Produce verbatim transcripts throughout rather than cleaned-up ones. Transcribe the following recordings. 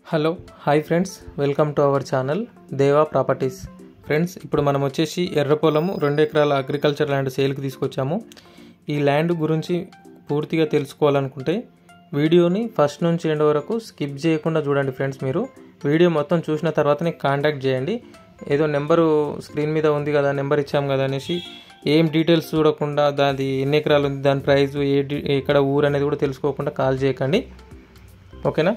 Hello hi friends, welcome to our channel Deva properties. Friends, ఇప్పుడు మనం వచ్చేసి ఎర్రపొలము రెండు ఎకరాల అగ్రికల్చర్ ల్యాండ్ సేల్కి తీసుకొచ్చాము. ఈ ల్యాండ్ గురించి పూర్తిగా తెలుసుకోవాలనుకుంటే వీడియోని ఫస్ట్ నుంచి ఎండ్ వరకు స్కిప్ చేయకుండా చూడండి ఫ్రెండ్స్. మీరు వీడియో మొత్తం చూసిన తర్వాతనే కాంటాక్ట్ చేయండి. ఏదో నెంబరు స్క్రీన్ మీద ఉంది కదా, నెంబర్ ఇచ్చాం కదా అనేసి ఏం డీటెయిల్స్ చూడకుండా దాని ఎన్ని ఎకరాలు ఉంది, దాని ప్రైస్ ఏ ఎక్కడ ఊరు అనేది కూడా తెలుసుకోకుండా కాల్ చేయకండి, ఓకేనా.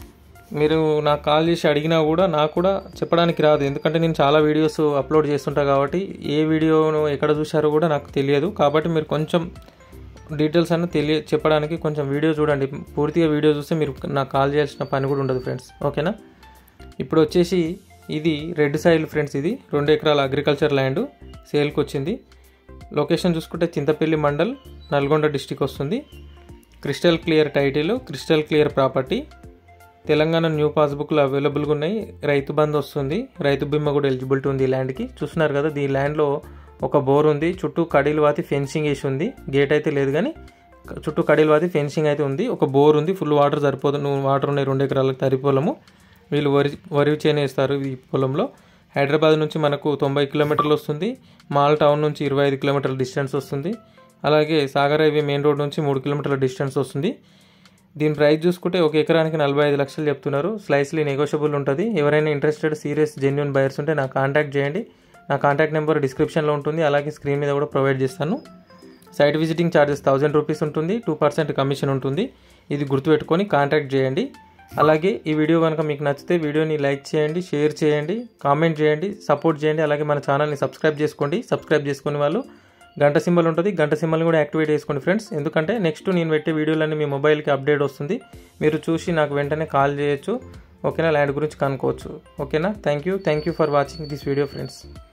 మీరు నాకు కాల్ చేసి అడిగినా కూడా నాకు కూడా చెప్పడానికి రాదు, ఎందుకంటే నేను చాలా వీడియోస్ అప్లోడ్ చేస్తుంటా కాబట్టి ఏ వీడియోను ఎక్కడ చూశారో కూడా నాకు తెలియదు. కాబట్టి మీరు కొంచెం డీటెయిల్స్ అన్న తెలియ చెప్పడానికి కొంచెం వీడియో చూడండి. పూర్తిగా వీడియో చూస్తే మీరు నాకు కాల్ చేయాల్సిన పని కూడా ఉండదు ఫ్రెండ్స్, ఓకేనా. ఇప్పుడు వచ్చేసి ఇది రెడ్ సాయిల్ ఫ్రెండ్స్. ఇది రెండు ఎకరాల అగ్రికల్చర్ ల్యాండ్ సేల్కి వచ్చింది. లొకేషన్ చూసుకుంటే చింతపల్లి మండల్, నల్గొండ డిస్టిక్ వస్తుంది. Crystal clear title, crystal clear property. Telangana new పాస్బుక్లు అవైలబుల్గా ఉన్నాయి. రైతు బంధు వస్తుంది, రైతు బీమా కూడా ఎలిజిబిలిటీ ఉంది ఈ ల్యాండ్కి. చూస్తున్నారు కదా, ఈ ల్యాండ్లో ఒక బోర్ ఉంది, చుట్టూ కడీలు వాతి ఫెన్సింగ్ వేసి ఉంది. గేట్ అయితే లేదు కానీ చుట్టూ కడీలు వాతి ఫెన్సింగ్ అయితే ఉంది. ఒక బోర్ ఉంది, ఫుల్ వాటర్ సరిపోదు, వాటర్ ఉన్నాయి. రెండు ఎకరాలకు తరి పొలము. వీళ్ళు వరి వరి చేనేస్తారు ఈ పొలంలో. హైదరాబాద్ నుంచి మనకు తొంభై కిలోమీటర్లు వస్తుంది. మాల్ టౌన్ నుంచి ఇరవై ఐదు కిలోమీటర్ల డిస్టెన్స్ వస్తుంది. అలాగే సాగర్ హైవే మెయిన్ రోడ్ నుంచి మూడు కిలోమీటర్ల డిస్టెన్స్ వస్తుంది. దీని ప్రైస్ చూసుకుంటే ఒక ఎకరానికి నలభై ఐదు లక్షలు చెప్తున్నారు. స్లైస్లీ నెగోషియబుల్ ఉంటుంది. ఎవరైనా ఇంట్రెస్టెడ్ సీరియస్ జెన్యున్ బయర్స్ ఉంటే నాకు కాంటాక్ట్ చేయండి. నా కాంటాక్ట్ నెంబర్ డిస్క్రిప్షన్లో ఉంటుంది, అలాగే స్క్రీన్ మీద కూడా ప్రొవైడ్ చేస్తాను. Site visiting charges thousand rupees ఉంటుంది. టూ పర్సెంట్ కమిషన్ ఉంటుంది. ఇది గుర్తుపెట్టుకొని కాంటాక్ట్ చేయండి. అలాగే ఈ వీడియో కనుక మీకు నచ్చితే వీడియోని లైక్ చేయండి, షేర్ చేయండి, కామెంట్ చేయండి, సపోర్ట్ చేయండి. అలాగే మన ఛానల్ని సబ్స్క్రైబ్ చేసుకోండి. సబ్స్క్రైబ్ చేసుకునే వాళ్ళు గంట సింబల్ ఉంటుంది, గంట సింబల్ని కూడా యాక్టివేట్ చేసుకోండి ఫ్రెండ్స్. ఎందుకంటే నెక్స్ట్ నేను పెట్టే వీడియోలన్నీ మీ మొబైల్కి అప్డేట్ వస్తుంది. మీరు చూసి నాకు వెంటనే కాల్ చేయొచ్చు, ఓకేనా. ల్యాండ్ గురించి కనుక్కోవచ్చు, ఓకేనా. Thank you thank you for watching this video friends.